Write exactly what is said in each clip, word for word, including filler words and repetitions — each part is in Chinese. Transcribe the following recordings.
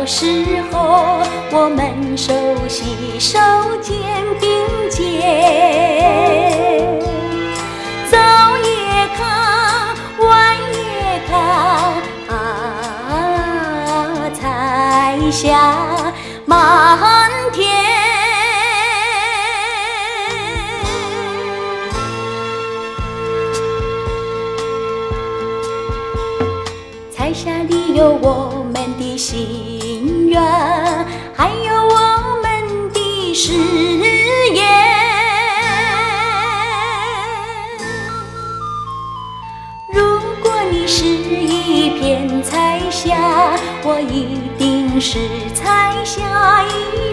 时候，我们手携手肩并肩，早也康，晚也康，啊，彩霞满天。彩霞里有我们的心愿，还有我们的誓言。如果你是一片彩霞，我一定是彩霞一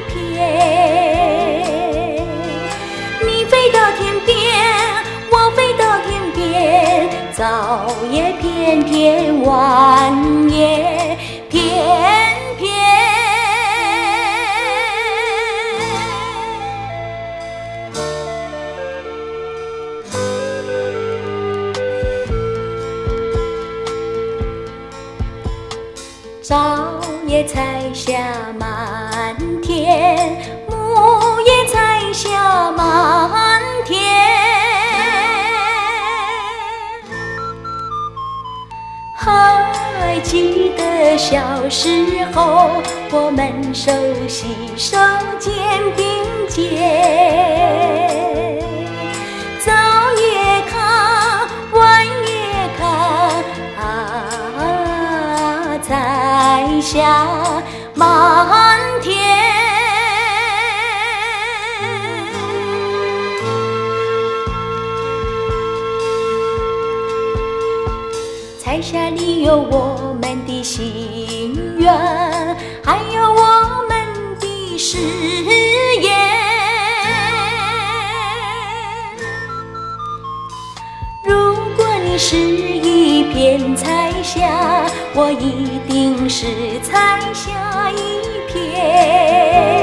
片。你飞到天边，我飞到天边，早也翩翩，晚也翩翩。早也彩霞满天，暮也彩霞满天。还记得小时候，我们手携手肩并肩，早也康，晚也康，啊，彩霞满天。彩霞里有我们的心愿，还有我们的誓言。如果你是一片彩霞，我一定是彩霞一片。